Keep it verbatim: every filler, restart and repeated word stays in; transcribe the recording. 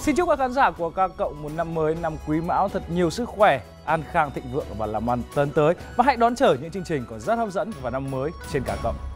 Xin chúc các khán giả của K Cộng một năm mới, năm Quý Mão thật nhiều sức khỏe, an khang thịnh vượng và làm ăn tấn tới. Và hãy đón chờ những chương trình còn rất hấp dẫn vào năm mới trên K Cộng.